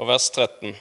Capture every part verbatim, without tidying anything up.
og vers tretten.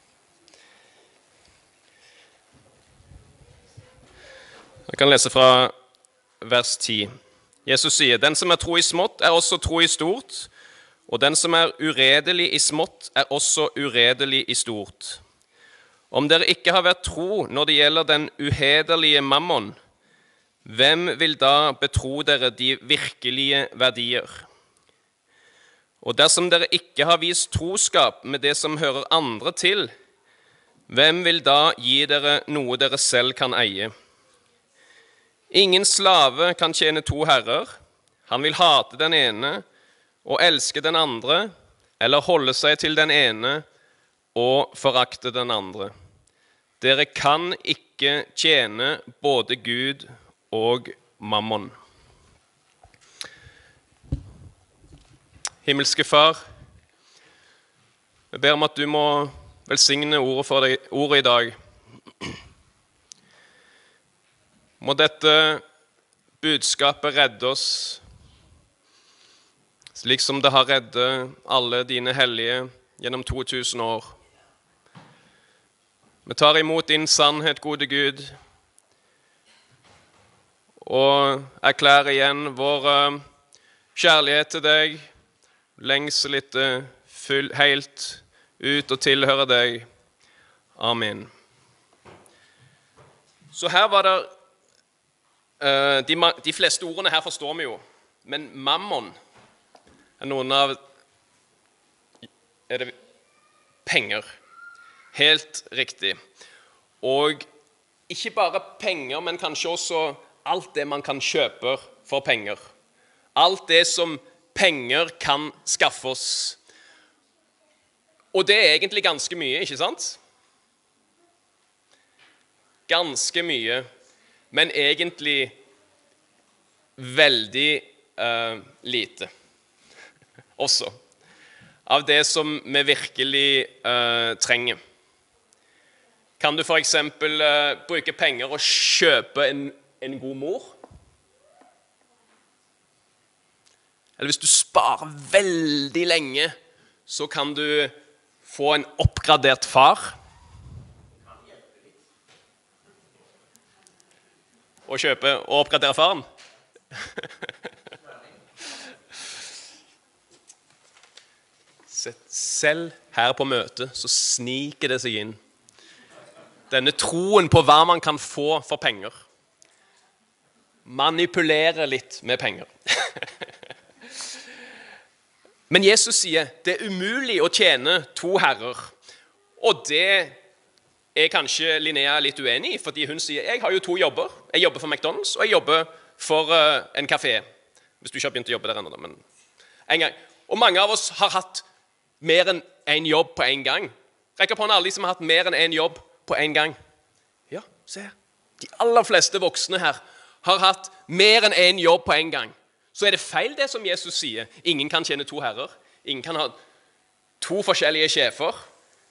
Jeg kan lese fra vers ti. Jesus sier, den som er tro i smått, er også tro i stort, og den som er uredelig i smått, er også uredelig i stort. Om dere ikke har vært tro når det gjelder den uhederlige mammon, hvem vil da betro dere de virkelige verdier? Og dersom dere ikke har vist troskap med det som hører andre til, hvem vil da gi dere noe dere selv kan eie? Ingen slave kan tjene to herrer. Han vil hate den ene og elske den andre, eller holde seg til den ene og forakte den andre. Dere kan ikke tjene både Gud og mammon. Himmelske Far, jeg ber om at du må velsigne ordet for deg, ordet i dag. Må dette budskapet redde oss, slik som det har reddet alle dine hellige gjennom to tusen år. Vi tar imot din sannhet, gode Gud, og erklærer igjen vår kjærlighet til deg, lengsel etter full, helt ut og tilhøre deg. Amen. Så her var det De, de fleste ordene her forstår vi jo, men mammon er noen av er det penger. Helt riktig. Og ikke bare penger, men kanskje også alt det man kan kjøpe for penger. Alt det som penger kan skaffe oss. Og det er egentlig ganske mye, ikke sant? Ganske mye. Men egentlig veldig uh, lite også av det som vi virkelig uh, trenger. Kan du for eksempel uh, bruke penger og kjøpe en, en god mor? Eller hvis du sparer veldig lenge, så kan du få en oppgradert far. Og kjøpe og oppgradere faren. Selv her på møtet så sniker det seg inn. Denne troen på hva man kan få for penger. Manipulere litt med penger. Men Jesus sier det er umulig å tjene to herrer. Og det er kanskje Linnea litt uenig i, fordi hun sier, jeg har jo to jobber. Jeg jobber for McDonald's, og jeg jobber for uh, en kafé. Hvis du ikke har begynt å jobbe der ennå, men en gang. Og mange av oss har hatt mer enn en jobb på en gang. Rekk opp hånden alle de som har hatt mer enn en jobb på en gang. Ja, se her. De aller fleste voksne her har hatt mer enn en jobb på en gang. Så er det feil det som Jesus sier. Ingen kan tjene to herrer. Ingen kan ha to forskjellige sjefer.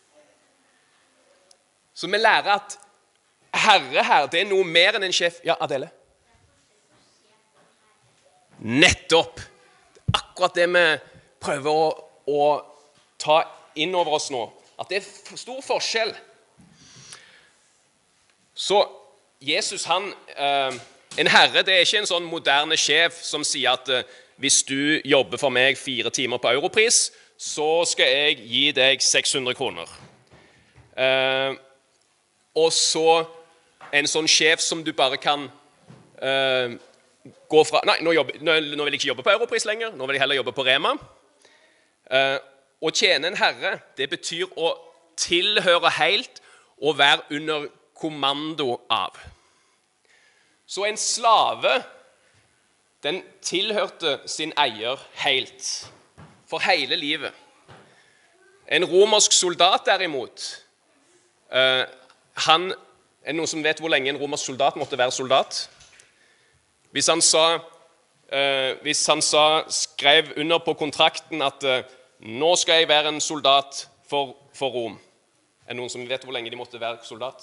Så vi lærer at herre her, det er noe mer enn en sjef. Ja, Adele? Nettopp. Akkurat det vi prøver å, å ta inn over oss nå. At det er stor forskjell. Så Jesus, han, eh, en herre, det er ikke en sånn moderne sjef som sier at eh, hvis du jobber for meg fire timer på Europris, så skal jeg gi deg seks hundre kroner. Eh, Og så en sånn sjef som du bare kan uh, gå fra. Nei, nå, jobber, nå, nå vil jeg ikke jobbe på Europris lenger. Nå vil jeg heller jobbe på Rema. Uh, å tjene en herre, det betyr å tilhøre helt og være under kommando av. Så en slave, den tilhørte sin eier helt. For hele livet. En romersk soldat derimot, uh, Han, er det noen som vet hvor lenge en romersk soldat måtte være soldat? Hvis han, sa, eh, hvis han sa, skrev under på kontrakten at eh, nå skal jeg være en soldat for, for Rom. Er det noen som vet hvor lenge de måtte være soldat?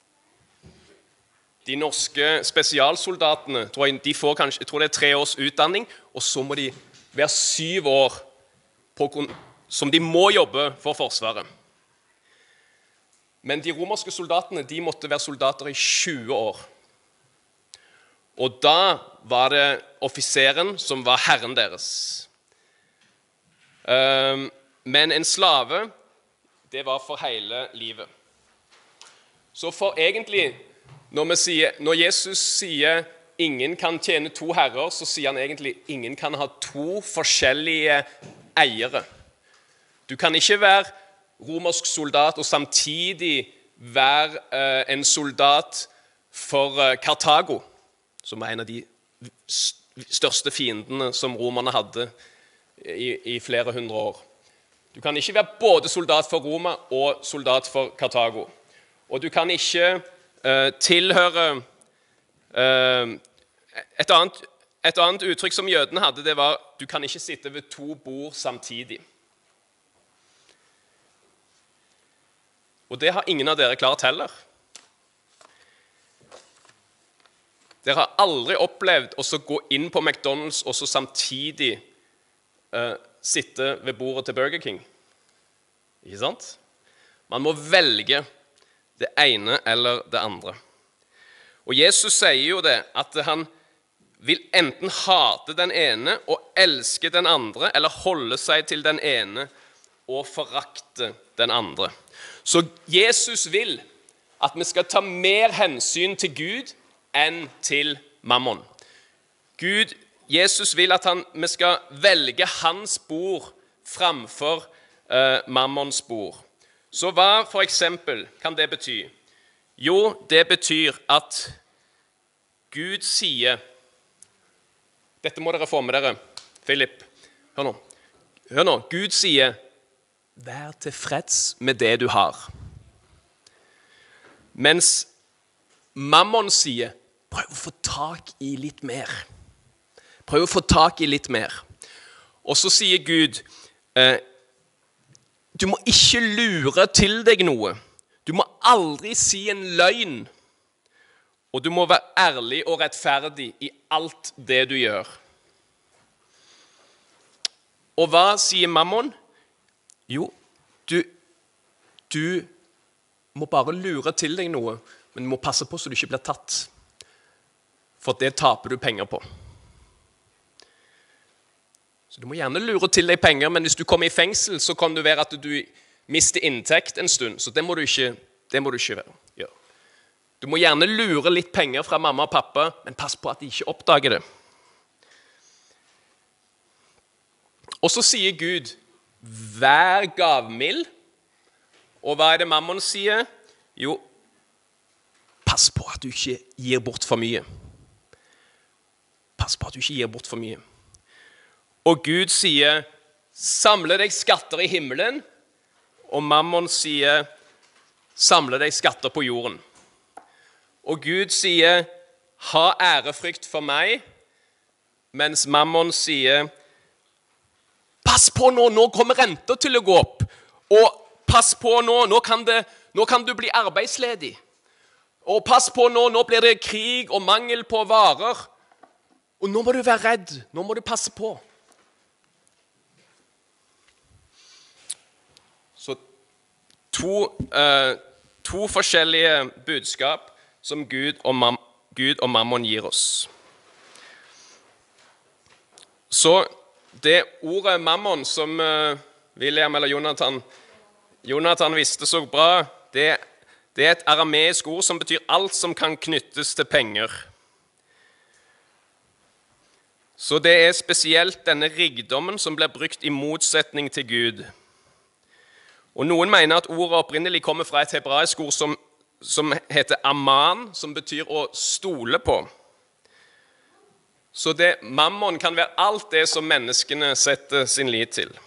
De norske spesialsoldatene, tror jeg, de får kanskje, jeg tror det er tre års utdanning, og så må de være syv år på, som de må jobbe for Forsvaret. Men de romerske soldatene de måtte være soldater i tjue år. Og da var det offiseren som var herren deres. Men en slave, det var for hele livet. Så for egentlig, når, vi sier, når Jesus sier ingen kan tjene to herrer, så sier han egentlig ingen kan ha to forskjellige eiere. Du kan ikke være romersk soldat og samtidig være eh, en soldat for eh, Kartago, som var en av de største fiendene som romerne hadde i, i flere hundre år. Du kan ikke være både soldat for Roma og soldat for Kartago. Og du kan ikke eh, tilhøre eh, et, annet, et annet uttrykk som jødene hadde, det var du kan ikke sitte ved to bord samtidig. Og det har ingen av dere klart heller. Dere har aldri opplevd å gå inn på McDonald's og så samtidig uh, sitte ved bordet til Burger King. Ikke sant? Man må velge det ene eller det andre. Og Jesus sier jo det, at han vil enten hate den ene og elske den andre, eller holde seg til den ene og forakte den andre. Så Jesus vil at vi skal ta mer hensyn til Gud enn til mammon. Gud, Jesus vil at han, vi skal velge hans bord framfor eh, mammons bord. Så hva for eksempel kan det bety? Jo, det betyr at Gud sier, dette må dere få med dere, Philip, hør nå, hør nå, Gud sier, vær tilfreds med det du har. Mens mammon sier, prøv å få tak i litt mer. Prøv å få tak i litt mer. Og så sier Gud, eh, du må ikke lure til deg noe. Du må aldri si en løgn. Og du må være ærlig og rettferdig i alt det du gjør. Og hva sier mammon? Jo, du, du må bare lure til deg noe, men du må passe på så du ikke blir tatt. For det taper du penger på. Så du må gjerne lure til deg penger, men hvis du kommer i fengsel, så kan det være at du mister inntekt en stund, så det må du ikke, det må du ikke gjøre. Du må gjerne lure litt penger fra mamma og pappa, men pass på at de ikke oppdager det. Og så sier Gud, vær gavmild. Og hva er det mammon sier? Jo, pass på at du ikke gir bort for mye. Pass på at du ikke gir bort for mye. Og Gud sier, samle deg skatter i himmelen. Og mammon sier, samle deg skatter på jorden. Og Gud sier, ha ærefrykt for meg. Mens mammon sier, pass på nå, nå kommer renter til å gå opp. Og pass på nå, nå kan, det, nå kan du bli arbeidsledig. Og pass på nå, nå blir det krig og mangel på varer. Og nå må du være redd, nå må du passe på. Så to, eh, to forskjellige budskap som Gud og, mam, Gud og mammon gir oss. Så det ordet mammon som eh, William eller Jonathan, Jonathan visste så bra, det, det er et arameisk ord som betyr alt som kan knyttes til penger. Så det er spesielt denne rikdommen som blir brukt i motsetning til Gud. Og noen mener at ordet opprinnelig kommer fra et hebraisk ord som, som heter aman, som betyr å stole på. Så det, mammon kan være alt det som menneskene setter sin lit til.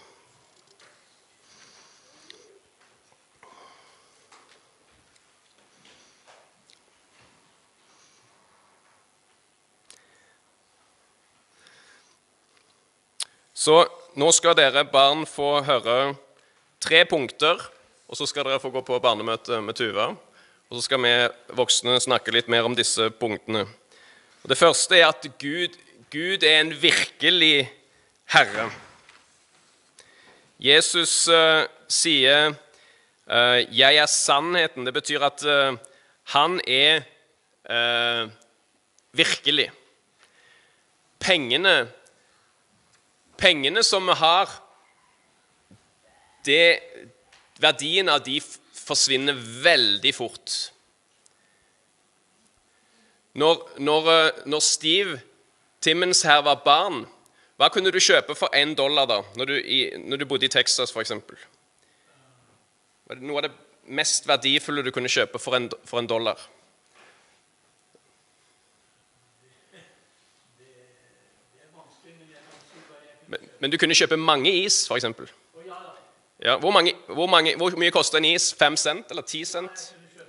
Så nå skal dere barn få høre tre punkter, og så skal dere få gå på barnemøte med Tuva. Og så skal vi voksne snakke litt mer om disse punktene. Og det første er at Gud, Gud er en virkelig Herre. Jesus uh, sier Uh, jeg er sannheten. Det betyr at uh, han er uh, virkelig. Pengene, pengene som vi har, det, verdien av de forsvinner veldig fort. Når, når, når Steve Timmons her var barn, hva kunne du kjøpe for en dollar da, når du, i, når du bodde i Texas for eksempel? Var det noe av det mest verdifulle du kunne kjøpe for en, for en dollar? Men, men du kunne kjøpe mange is, for eksempel. Ja, hvor, mange, hvor, mange, hvor mye koster en is? Fem cent eller ti cent?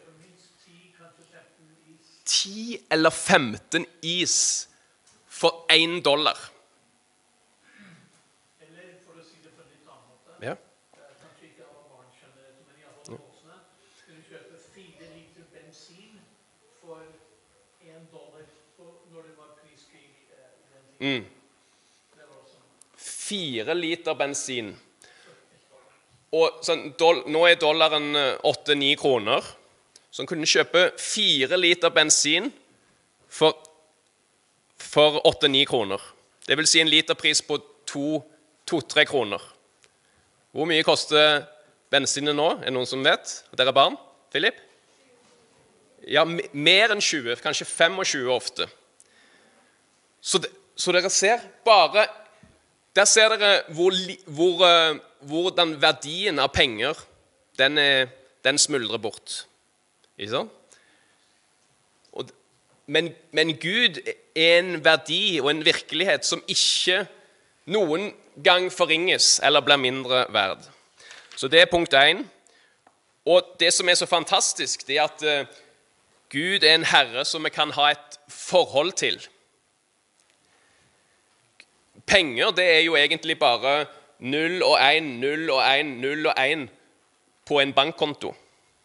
Ti eller femten is for en dollar. Eller for å si det på en litt annen måte. Ja. Kanskje ikke alle barn skjønner det, men i alle fall voksne. Kunne kjøpe fire liter bensin for en dollar når det var priskrig i den tiden. Mm. Fire liter bensin. Og sånn, doll, nå er dollaren åtte-ni kroner. Så han kunne kjøpe fire liter bensin for, for åtte-ni kroner. Det vil si en literpris på to-tre kroner. Hvor mye koster bensinen nå? Er det noen som vet? Dere er barn? Philip? Ja, mer enn tjue, kanskje tjuefem ofte. Så, det, så dere ser bare, der ser dere hvor, hvor, hvordan verdien av penger, den, er, den smuldrer bort. Ikke sant? Og, men, men Gud er en verdi og en virkelighet som ikke noen gang forringes eller blir mindre verd. Så det er punkt én. Og det som er så fantastisk, det er at uh, Gud er en herre som vi kan ha et forhold til. Penger, det er jo egentlig bare null og én, null og én, null og én på en bankkonto.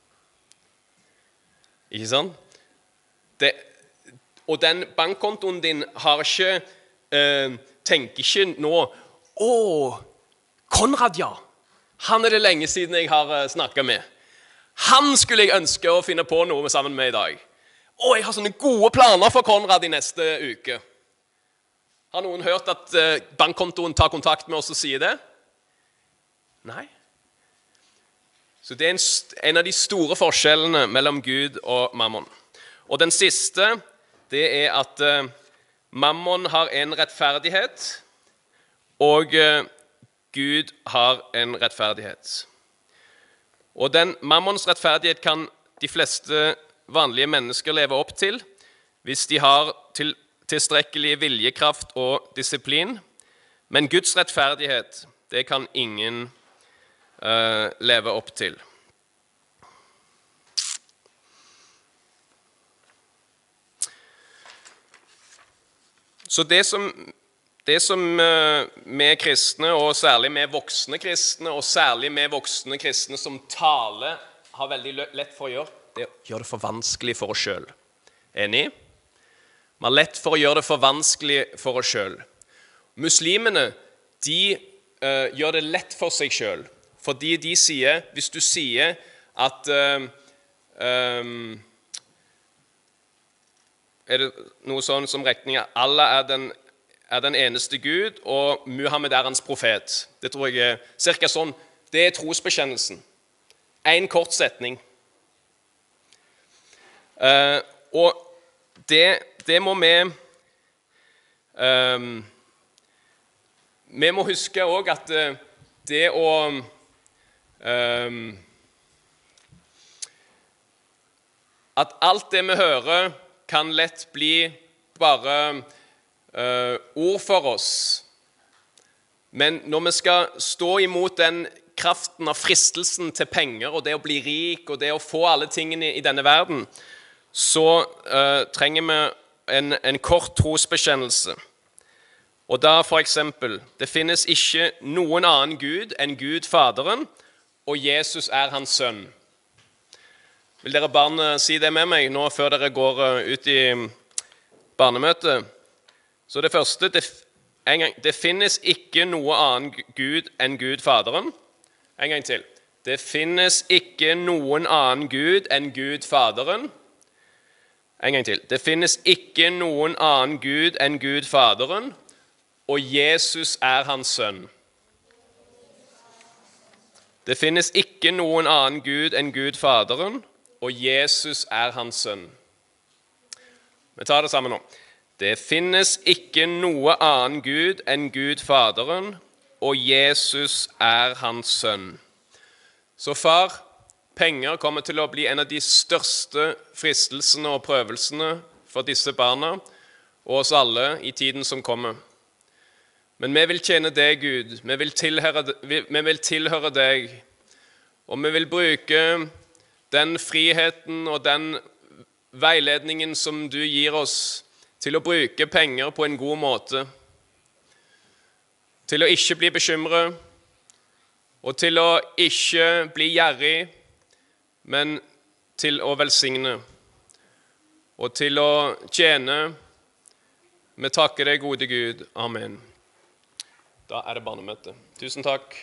Ikke sant? Det, og den bankkontoen din har ikke, uh, tenker ikke nå, å, Konrad, ja, han er det lenge siden jeg har uh, snakket med. Han skulle jeg ønske å finne på noe sammen med i dag. Å, jeg har sånne gode planer for Konrad i neste uke. Har noen hørt at uh, bankkontoen tar kontakt med oss og sier det? Nei. Så det er en, en av de store forskjellene mellom Gud og mammon. Og den siste, det er at uh, mammon har en rettferdighet, og uh, Gud har en rettferdighet. Og den mammons rettferdighet kan de fleste vanlige mennesker leve opp til, hvis de har til, tilstrekkelig viljekraft og disiplin. Men Guds rettferdighet, det kan ingen Uh, leve opp til. Så det som, det som uh, vi kristne, og særlig med voksne kristne, og særlig med voksne kristne som taler, har veldig lett for å gjøre, det er å gjøre det for vanskelig for oss selv. Enig? Vi har lett for å gjøre det for vanskelig for oss selv. Muslimene, de uh, gjør det lett for seg selv. Fordi de sier, hvis du sier at uh, um, er det noe sånn som regninger, Allah er den, er den eneste Gud, og Muhammed er hans profet. Det tror jeg er cirka sånn. Det er trosbekjennelsen. En kort setning. Uh, og det, det må vi um, vi må huske også at uh, det å Um, at alt det vi hører kan lett bli bare uh, ord for oss. Men når vi skal stå imot den kraften av fristelsen til penger og det å bli rik og det å få alle tingene i denne verden, så uh, trenger vi en, en kort trosbekjennelse. Og da for eksempel, det finnes ikke noen annen Gud enn Gud Faderen, og Jesus er hans sønn. Vil dere barn si det med meg nå før dere går ut i barnemøtet? Så det første, det, en gang, det finnes ikke noe annen Gud enn Gud Faderen. En gang til. Det finnes ikke noen annen Gud enn Gud Faderen. En gang til. Det finnes ikke noen annen Gud enn Gud Faderen, og Jesus er hans sønn. Det finnes ikke noen annen Gud enn Gud Faderen, og Jesus er hans sønn. Vi tar det sammen nå. Det finnes ikke noe annen Gud enn Gud Faderen, og Jesus er hans sønn. Så far, penger kommer til å bli en av de største fristelsene og prøvelsene for disse barna og oss alle i tiden som kommer. Men vi vil tjene deg, Gud. Vi vil tilhøre, vi vil tilhøre deg, og vi vil bruke den friheten og den veiledningen som du gir oss til å bruke penger på en god måte, til å ikke bli bekymret, og til å ikke bli gjerrig, men til å velsigne, og til å tjene. Vi takker deg, gode Gud. Amen. Da er det barnemøte. Tusen takk.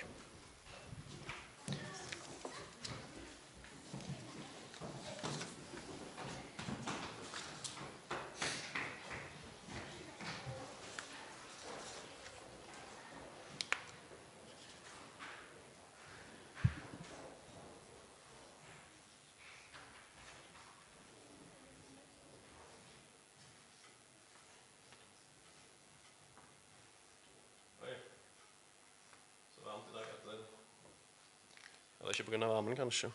Det er ikke på grunn av varmen, kanskje.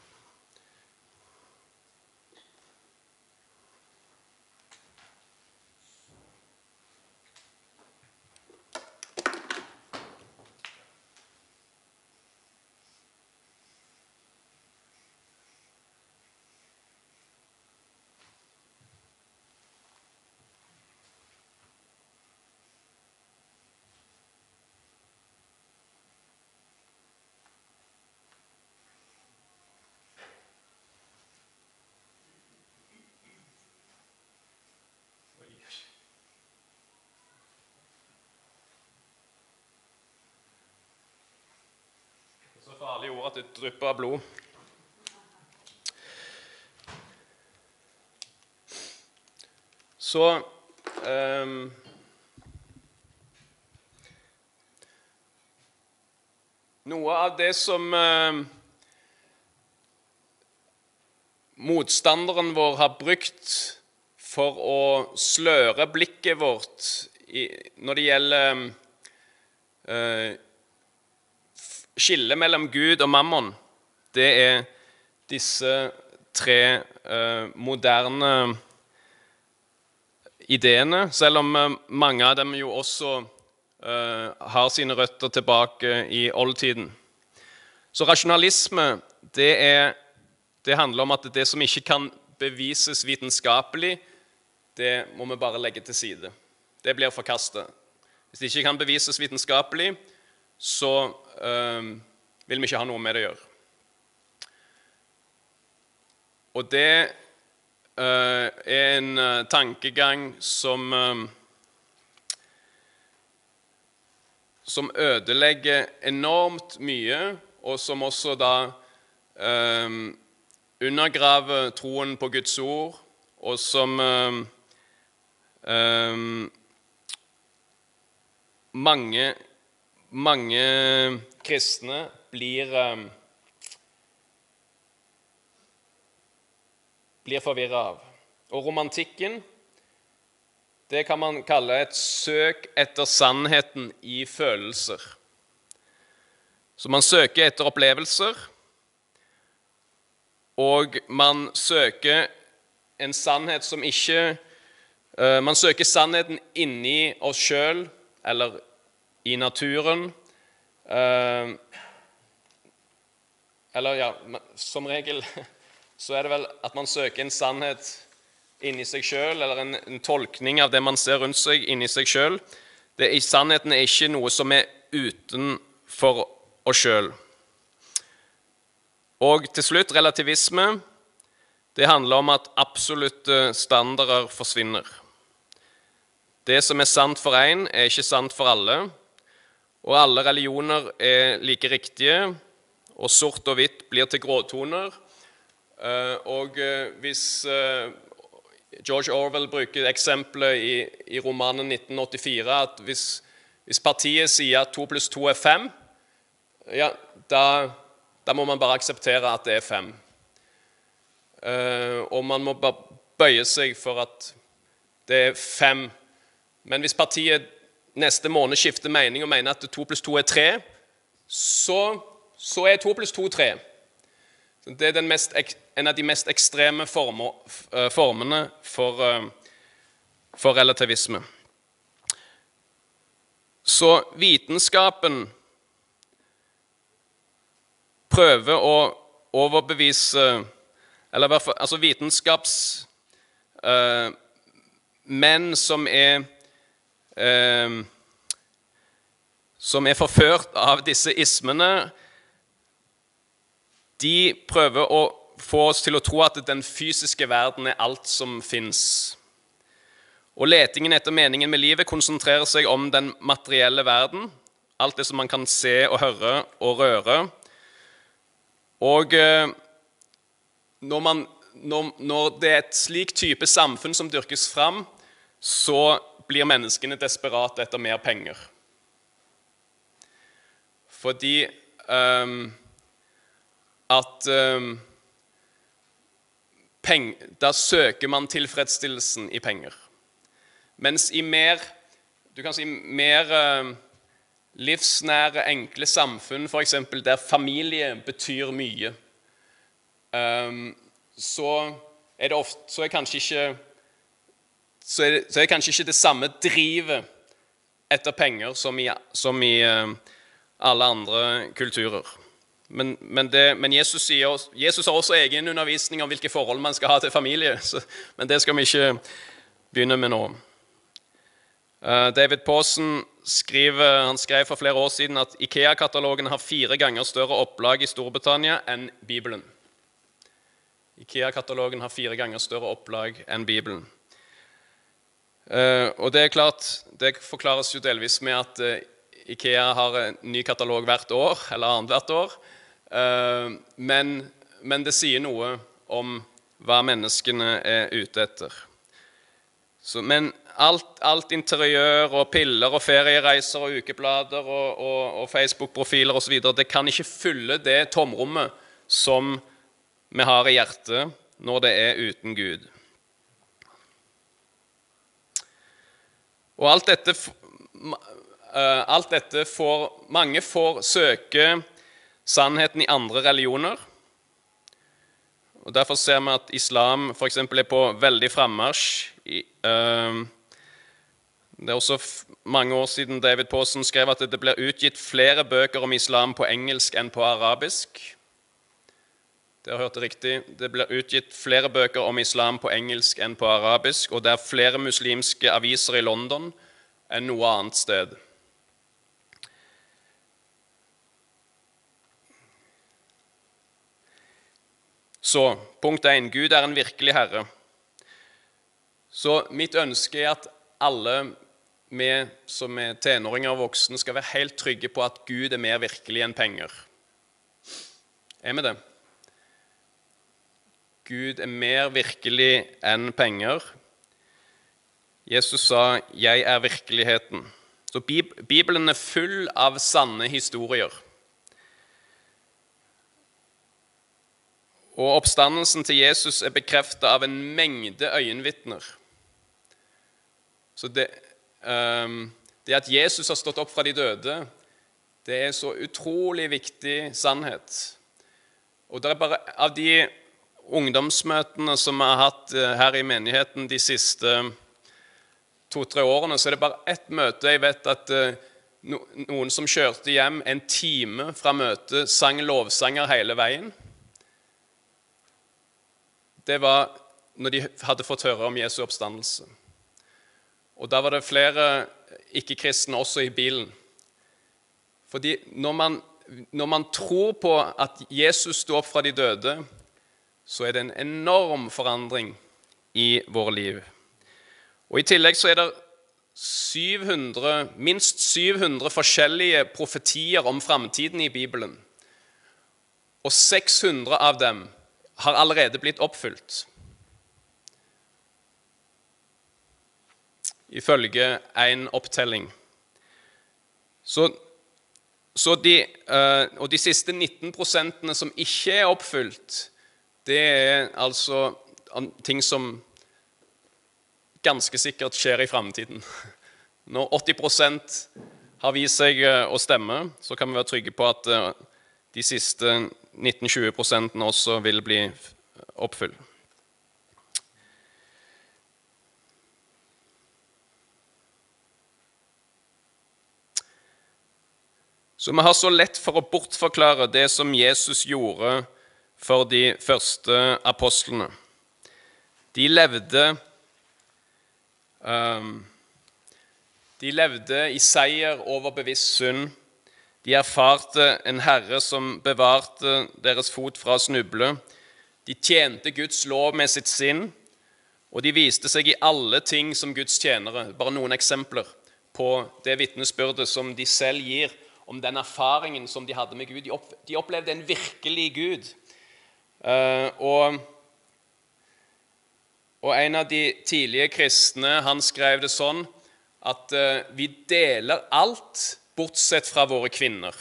Så farlig ord at det drypper av blod. Så um, noe av det som um, motstanderen vår har brukt for å sløre blikket vårt i, når det gjelder uh, skille mellom Gud og mammon, det er disse tre uh, moderne ideene, selv om uh, mange av dem jo også uh, har sine røtter tilbake i oldtiden. Så rasjonalisme, det, er, det handler om at det som ikke kan bevises vitenskapelig, det må vi bare legge til side. Det blir forkastet. Hvis det ikke kan bevises vitenskapelig, så um, vil vi ikke ha noe med det å gjøre. Og det uh, er en uh, tankegang som, um, som ødelegger enormt mye, og som også da um, undergraver troen på Guds ord, og som um, um, mange Mange kristne blir, um, blir forvirret av. Og romantikken, det kan man kalle et søk etter sannheten i følelser. Så man søker etter opplevelser, og man søker en sannhet som ikke... Uh, man søker sannheten inni oss selv, eller i naturen, eh, eller ja, som regel så er det vel at man søker en sannhet inni seg selv, eller en, en tolkning av det man ser rundt seg inni seg selv. Det, i sannheten er ikke noe som er utenfor oss selv. Og til slutt, relativisme, det handler om at absolutte standarder forsvinner. Det som er sant for en, er ikke sant for alle, og alle religioner er like riktige, og sort og hvitt blir til gråtoner. Eh, og eh, hvis eh, George Orwell bruker eksempelet i, i romanen nitten åttifire, at hvis, hvis partiet sier at to pluss to er fem, ja, da, da må man bare akseptere at det er fem. Eh, og man må bare bøye seg for at det er fem. Men hvis partiet neste måned skifter mening og mener at to pluss to er tre, så, så er to pluss to tre. Det er den mest, en av de mest ekstreme former, formene for, for relativisme. Så vitenskapen prøver å overbevise, eller i hvert fall, altså vitenskaps uh, menn som er uh, som er forført av disse ismene, de prøver å få oss til å tro at den fysiske verden er alt som finnes. Og letingen etter meningen med livet konsentrerer seg om den materielle verden, alt det som man kan se og høre og røre. Og eh, når, man, når, når det er et slik type samfunn som dyrkes fram, så blir menneskene desperate etter mer penger. Fordi um, at um, peng, da søker man tilfredsstillelsen i penger. Mens i mer, du kan si, mer uh, livsnære, enkle samfunn, for eksempel der familie betyr mye, um, så er det ofte, så er kanskje ikke, så er det, så er det kanskje ikke det samme drivet etter penger som i, som i uh, alle andre kulturer. Men, men, det, men Jesus, sier, Jesus har også egen undervisning om hvilke forhold man skal ha til familie, så, men det skal vi ikke begynne med nå. Uh, David Pawson skriver, han skrev for flere år siden at IKEA-katalogen har fire ganger større opplag i Storbritannia enn Bibelen. IKEA-katalogen har fire ganger større opplag enn Bibelen. Uh, og det er klart, det forklares jo delvis med at uh, IKEA har en ny katalog hvert år, eller annet hvert år, uh, men, men det sier noe om hva menneskene er ute etter. Så, men alt, alt interiør og piller og feriereiser og ukeblader og, og, og Facebook-profiler og så videre, det kan ikke fylle det tomrommet som vi har i hjertet når det er uten Gud. Og alt dette... Uh, alt dette får, mange får søke sannheten i andre religioner. Og derfor ser vi at islam for eksempel er på veldig fremmarsj. I, uh, det er også mange år siden David Pawson skrev at det blir utgitt flere bøker om islam på engelsk enn på arabisk. Dere har hørt det riktig. Det blir utgitt flere bøker om islam på engelsk enn på arabisk, og det er flere muslimske aviser i London enn noe annet sted. Så, punkt én, Gud er en virkelig herre. Så mitt ønske er at alle vi som er tenåringer og voksne skal være helt trygge på at Gud er mer virkelig enn penger. Er vi det? Gud er mer virkelig enn penger. Jesus sa, jeg er virkeligheten. Så Bibelen er full av sanne historier. Og oppstandelsen til Jesus er bekreftet av en mengde øyenvitner. Så det, um, det at Jesus har stått opp fra de døde, det er så utrolig viktig sannhet. Og det er bare av de ungdomsmøtene som vi har hatt her i menigheten de siste to-tre årene, så er det bare ett møte jeg vet at uh, no, noen som kjørte hjem en time fra møtet sang lovsanger hele veien. Det var når de hadde fått høre om Jesu oppstandelse. Og da var det flere ikke-kristne også i bilen. Fordi når man, når man tror på at Jesus sto opp fra de døde, så er det en enorm forandring i våre liv. Og i tillegg så er det syv hundre, minst syv hundre forskjellige profetier om fremtiden i Bibelen. og seks hundre av dem har allerede blitt oppfylt. Ifølge en opptelling. Så, så de, eh, og de siste nitten prosentene som ikke er oppfylt, det er altså ting som ganske sikkert skjer i fremtiden. Når åtti prosent har vist seg å stemme, så kan vi være trygge på at de siste nitten til tjue prosentene også vil bli oppfylt. Så vi har så lett for å bortforklare det som Jesus gjorde for de første apostlene. De levde, um, de levde i seier over bevisst synd. De erfarte en herre som bevarte deres fot fra å snuble. De tjente Guds lov med sitt sinn, og de viste seg i alle ting som Guds tjenere. Bare noen eksempler på det vitnesbyrdet som de selv gir om den erfaringen som de hadde med Gud. De opplevde en virkelig Gud. Og, og en av de tidlige kristne, han skrev det sånn, at vi deler alt bortsett fra våre kvinner.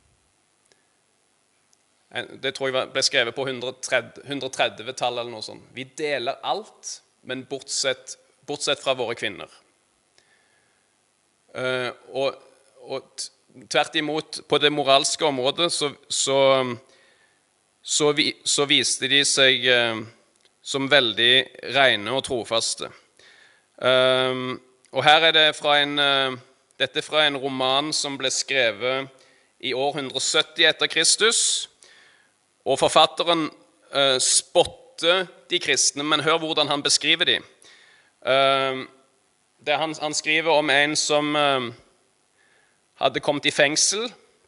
Det tror jeg ble skrevet på hundre-tredve-tallet eller noe sånt. Vi deler alt, men bortsett, bortsett fra våre kvinner. Og, og tvert imot, på det moralske området, så, så, så, vi, så viste de seg som veldig rene og trofaste. Og her er det fra en... Dette er fra en roman som ble skrevet i år hundre og sytti etter Kristus, og forfatteren eh, spotter de kristne, men hør hvordan han beskriver de. Eh, det han, han skriver om en som eh, hadde kommet i fengsel.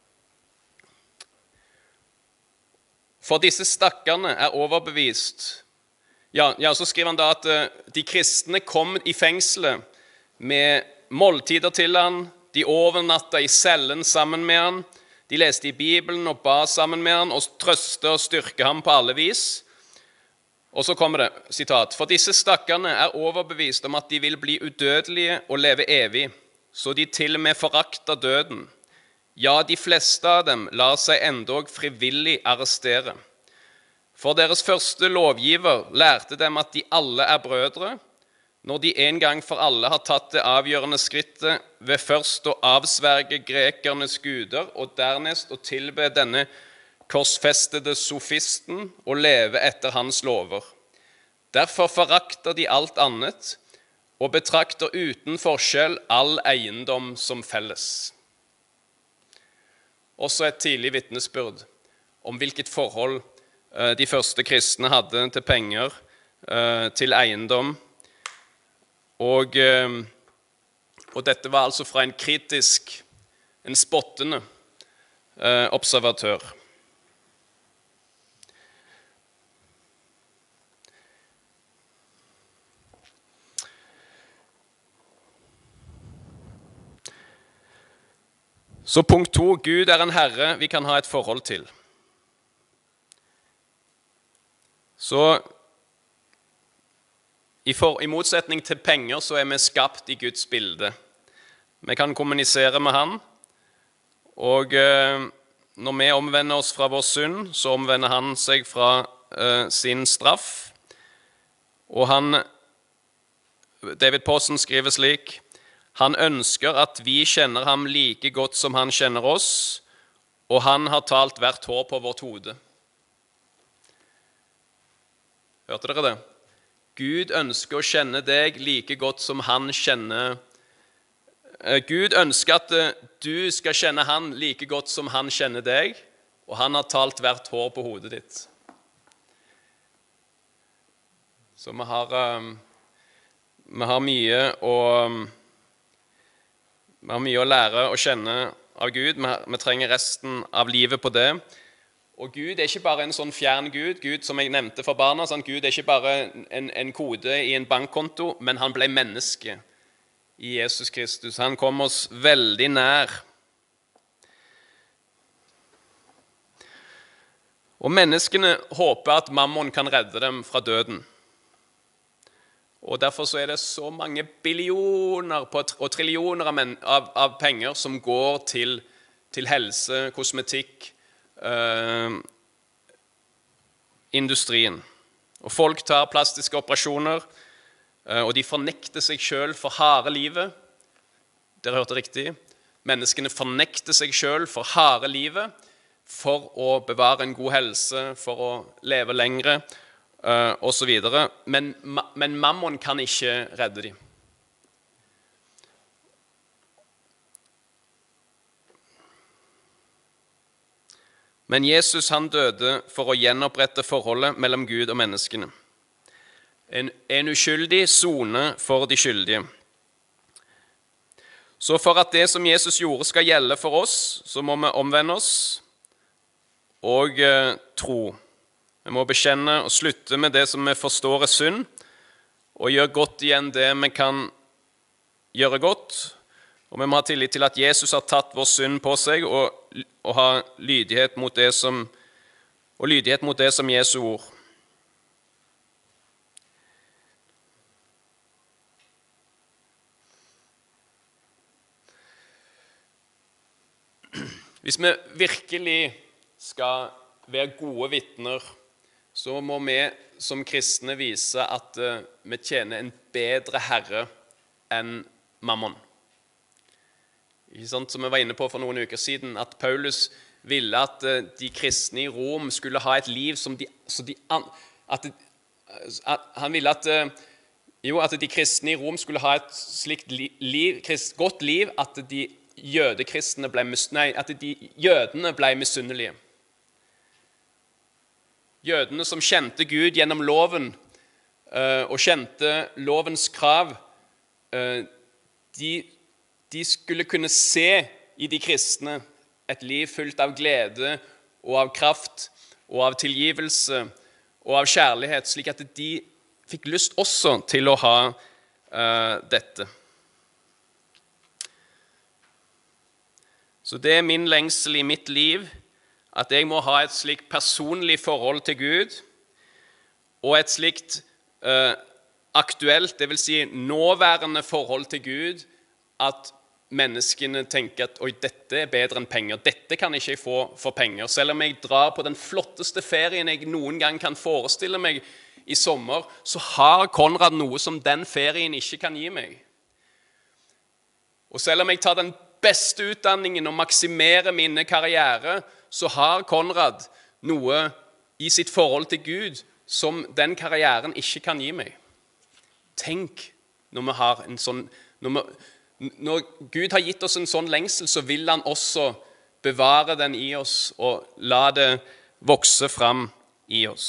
For disse stakkarene er overbevist. Ja, ja, så skriver han da at eh, de kristne kom i fengselet med måltider til han, de overnatta i cellen sammen med han, de leste i Bibelen og ba sammen med han, og trøste og styrke ham på alle vis. Og så kommer det, sitat, «For disse stakkarene er overbevist om at de vil bli udødelige og leve evig, så de til og med forakter døden. Ja, de fleste av dem lar seg endog frivillig arrestere. For deres første lovgiver lærte dem at de alle er brødre, når de en gang for alle har tatt det avgjørende skrittet ved først å avsverge grekernes guder og dernest å tilbe denne korsfestede sofisten og leve etter hans lover. Derfor forakter de alt annet og betrakter uten forskjell all eiendom som felles. Også et tidlig vitnesbyrd om hvilket forhold de første kristne hadde til penger, til eiendom. Og, og dette var altså fra en kritisk, en spottende eh, observatør. Så punkt to, Gud er en herre vi kan ha et forhold til. Så I, for, I motsetning til penger så er vi skapt i Guds bilde. Vi kan kommunisere med han, og eh, når vi omvender oss fra vår synd, så omvender han seg fra eh, sin straff. Og han, David Pawson skriver slik, han ønsker at vi kjenner ham like godt som han kjenner oss, og han har talt hvert hår på vårt hode. Hørte dere det? Gud ønsker å kjenne deg like godt som han kjenner. Gud ønsker at du skal kjenne han like godt som han kjenner deg, og han har talt hvert hår på hodet ditt. Så vi har, vi har mye å, vi har mye å lære og kjenne av Gud. Vi, vi trenger resten av livet på det. Og Gud er ikke bare en sånn fjern Gud, Gud som jeg nevnte for barna, sånn, Gud er ikke bare en, en kode i en bankkonto, men han ble menneske i Jesus Kristus. Han kom oss veldig nær. Og menneskene håper at mammon kan redde dem fra døden. Og derfor så er det så mange billioner og trillioner av, av, av penger som går til, til helse, kosmetikk, eh, industrien. Og folk tar plastiske operasjoner, eh, og de fornekter seg selv for harde livet. Dere hørte riktig. Menneskene fornekter seg selv for harde livet, for å bevare en god helse, for å leve lengre, Uh, og så videre. Men, men mammon kan ikke redde dem. Men Jesus han døde for å gjenopprette forholdet mellom Gud og menneskene. En, en uskyldig sone for de skyldige. Så for at det som Jesus gjorde skal gjelde for oss, så må vi omvende oss og uh, tro. Vi må bekjenne og slutte med det som vi forstår er synd, og gjøre godt igjen det vi kan gjøre godt. Og vi må ha tillit til at Jesus har tatt vår synd på seg, og, og ha lydighet mot det som, og lydighet mot det som Jesu ord. Hvis vi virkelig skal være gode vitner, så må vi som kristne vise at uh, vi tjener en bedre herre enn mammon. Ikke sant? Som vi var inne på for noen uker siden, at Paulus ville at uh, de kristne i Rom skulle ha et liv som de... Så de at, at, han ville at, uh, jo, at de kristne i Rom skulle ha et slikt liv, krist, godt liv at de jødekristne ble, nei, at de jødene ble misunnelige. Jødene som kjente Gud gjennom loven og kjente lovens krav, de, de skulle kunne se i de kristne et liv fullt av glede og av kraft og av tilgivelse og av kjærlighet, slik at de fikk lyst også til å ha dette. Så det er min lengsel i mitt liv, at jeg må ha et slikt personlig forhold til Gud, og et slikt eh, aktuelt, det vil si nåværende forhold til Gud, at menneskene tenker at «Oi, dette er bedre enn penger, dette kan ikke jeg få for penger». Selv om jeg drar på den flotteste ferien jeg noen gang kan forestille meg i sommer, så har Konrad noe som den ferien ikke kan gi meg. Og selv om jeg tar den beste utdanningen og maksimerer mine karriere, så har Konrad noe i sitt forhold til Gud som den karrieren ikke kan gi meg. Tenk når vi har en sånn, når, vi, når Gud har gitt oss en sånn lengsel, så vil han også bevare den i oss og la det vokse fram i oss.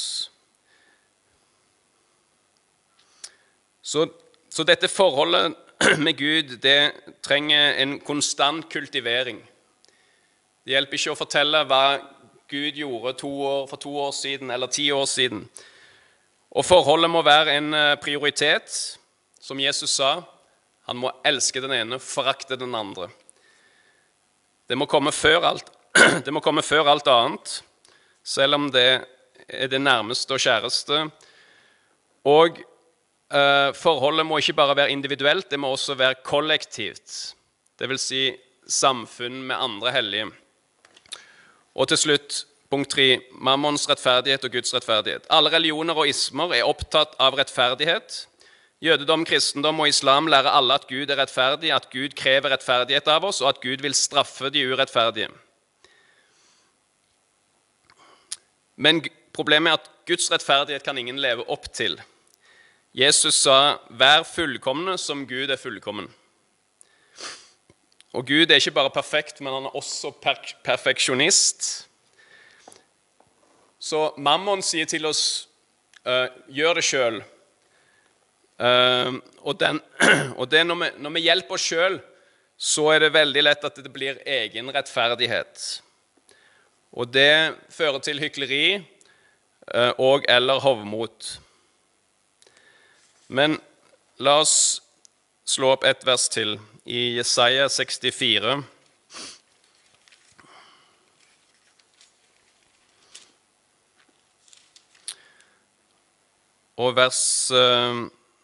Så, så dette forholdet med Gud, det trenger en konstant kultivering. Det hjelper ikke å fortelle hva Gud gjorde to år, for to år siden eller ti år siden. Og forholdet må være en prioritet, som Jesus sa. Han må elske den ene, forakte den andre. Det må komme før alt, det må komme før alt annet, selv om det er det nærmeste og kjæreste. Og eh, forholdet må ikke bare være individuelt, det må også være kollektivt. Det vil si samfunn med andre hellige. Og til slutt, punkt tre, mammons rettferdighet og Guds rettferdighet. Alle religioner og ismer er opptatt av rettferdighet. Jødedom, kristendom og islam lærer alle at Gud er rettferdig, at Gud krever rettferdighet av oss, og at Gud vil straffe de urettferdige. Men problemet er at Guds rettferdighet kan ingen leve opp til. Jesus sa, vær fullkomne som Gud er fullkommen. Og Gud er ikke bare perfekt, men han er også per perfeksjonist. Så mammon sier til oss, uh, gjør det selv. Uh, og, den, og det når vi, når vi hjelper oss selv, så er det veldig lett at det blir egen rettferdighet. Og det fører til hykleri uh, og eller hovmot. Men la oss slå opp et vers til. I Jesaja sekstifire. og vers eh,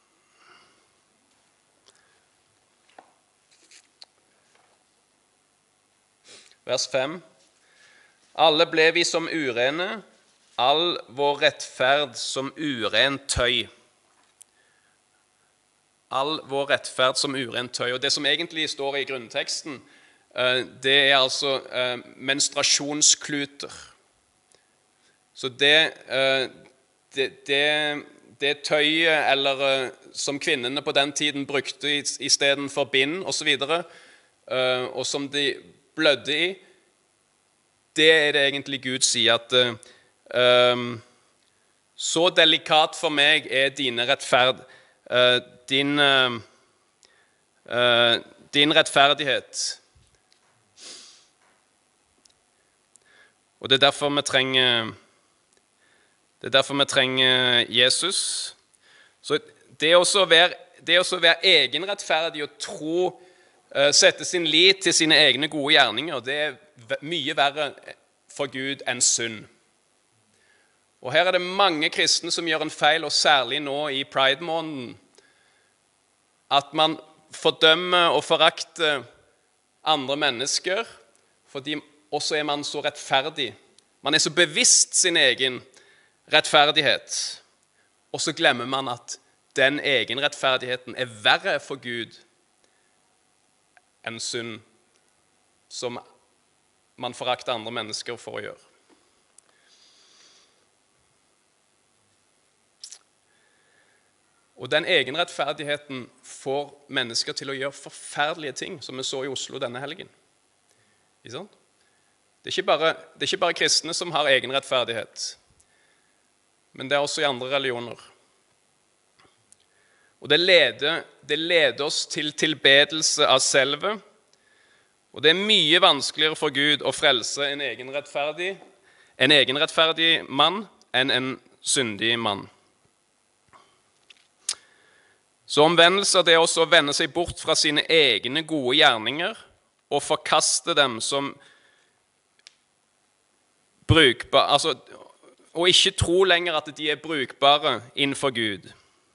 vers fem. Alle ble vi som urene, all vår rettferd som urent tøy. All vår rettferd som urent tøy. Og det som egentlig står i grunnteksten, det er altså menstruasjonskluter. Så det, det, det, det tøyet eller, som kvinnene på den tiden brukte i, i stedet for bind og så videre, og som de blødde i, det er det egentlig Gud sier at um, så delikat for meg er dine rettferd, uh, din, uh, uh, din rettferdighet. Og det er derfor vi trenger, det er derfor vi trenger Jesus. Så det å være, det å være egenrettferdig og tro, uh, sette sin lit til sine egne gode gjerninger, det er mye verre for Gud enn synd. Og her er det mange kristne som gjør en feil, og særlig nå i Pride-måneden, at man fordømmer og forakter andre mennesker, fordi også er man så rettferdig. Man er så bevisst sin egen rettferdighet, og så glemmer man at den egen rettferdigheten er verre for Gud enn synd, som man forakter andre mennesker for å gjøre. Og den egenrettferdigheten får mennesker til å gjøre forferdelige ting, som vi så i Oslo denne helgen. Ikke sant? Det er ikke bare, det er ikke bare kristne som har egenrettferdighet, men det er også i andre religioner. Og det leder, det leder oss til tilbedelse av selve. Og det er mye vanskeligere for Gud å frelse en egenrettferdig, en egenrettferdig mann enn en syndig mann. Så omvendelse det er også å vende seg bort fra sine egne gode gjerninger og forkaste dem som brukbare, altså, og ikke tro lenger at de er brukbare innenfor Gud.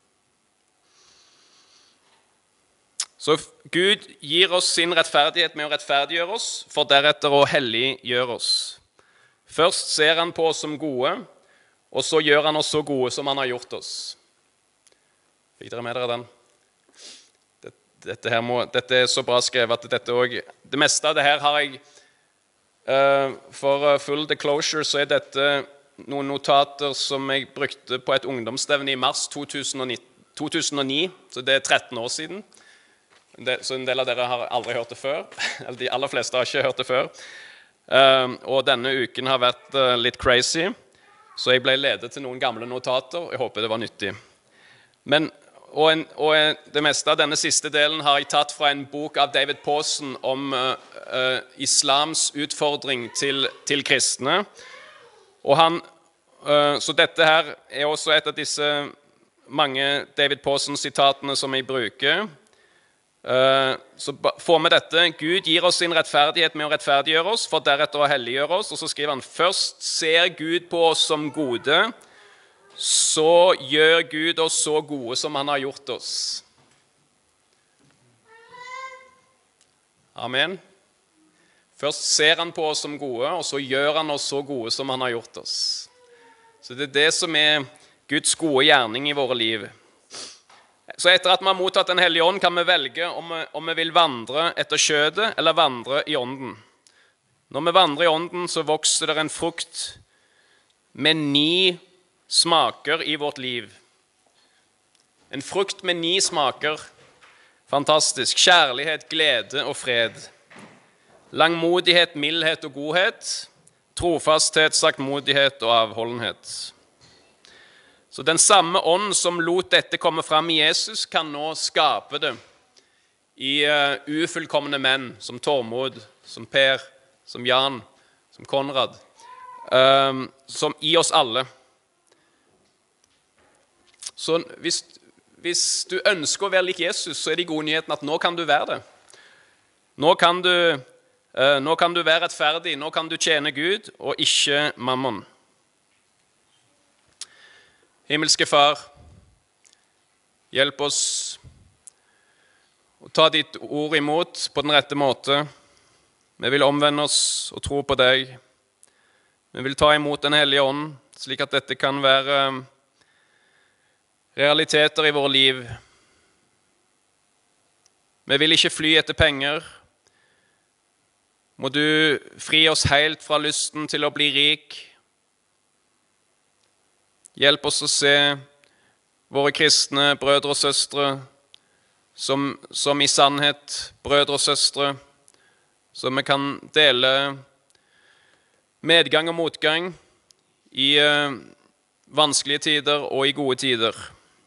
Så Gud gir oss sin rettferdighet med å rettferdiggjøre oss, for deretter å helliggjøre oss. Først ser han på oss som gode, og så gjør han oss så gode som han har gjort oss. Fikk dere med dere den? Dette, her må, dette er så bra skrevet at dette også, det meste av det her har jeg, uh, for full disclosure, så er dette noen notater som jeg brukte på et ungdomsstevne i mars to tusen og ni, så det er tretten år siden. Så en del av dere har aldri hørt det før, eller de aller fleste har ikke hørt det før. Uh, og denne uken har vært uh, litt crazy, så jeg ble ledet til noen gamle notater, og jeg håper det var nyttig. Men, og, en, og det meste av denne siste delen har jeg tatt fra en bok av David Pawson om uh, uh, islams utfordring til, til kristne. Og han, uh, så dette her er også et av disse mange David Pawson-sitatene som jeg bruker. Så får vi dette: Gud gir oss sin rettferdighet med å rettferdiggjøre oss, for deretter å helliggjøre oss. Og så skriver han: først ser Gud på oss som gode, så gjør Gud oss så gode som han har gjort oss. Amen. Først ser han på oss som gode, og så gjør han oss så gode som han har gjort oss. Så det er det som er Guds gode gjerning i våre liv. Så etter at vi har mottatt den hellige ånd, kan vi velge om vi, om vi vil vandre etter kjødet eller vandre i ånden. Når vi vandrer i ånden, så vokser det en frukt med ni smaker i vårt liv. En frukt med ni smaker. Fantastisk. Kjærlighet, glede og fred. Langmodighet, mildhet og godhet. Trofasthet, saktmodighet og avholdenhet. Så den samme ånd som lot dette komme frem i Jesus, kan nå skape det i uh, ufullkomne menn, som Tormod, som Per, som Jan, som Konrad, uh, som i oss alle. Så hvis, hvis du ønsker å være lik Jesus, så er de gode nyhetene at nå kan du være det. Nå kan du, uh, nå kan du være rettferdig, nå kan du tjene Gud, og ikke mammon. Himmelske Far, Hjelp oss å ta ditt ord imot på den rette måte. Vi vil omvende oss og tro på deg. Vi vil ta imot Den hellige ånd, slik at dette kan være realiteter i våre liv. Vi vil ikke fly etter penger. Må du fri oss helt fra lysten til å bli rik. Hjelp oss å se våre kristne brødre og søstre som, som i sannhet brødre og søstre, så vi kan dele medgang og motgang i uh, vanskelige tider og i gode tider.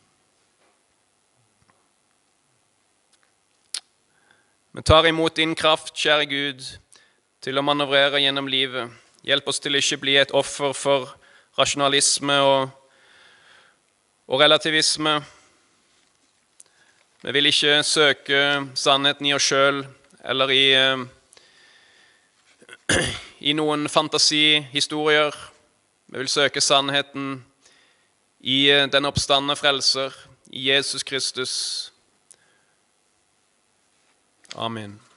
Vi tar imot din kraft, kjære Gud, til å manøvrere gjennom livet. Hjelp oss til ikke bli et offer for rasjonalisme og, og relativisme. Vi vil ikke søke sannheten i oss selv eller i, i noen fantasihistorier. Vi vil søke sannheten i den oppstandne frelser, i Jesus Kristus. Amen.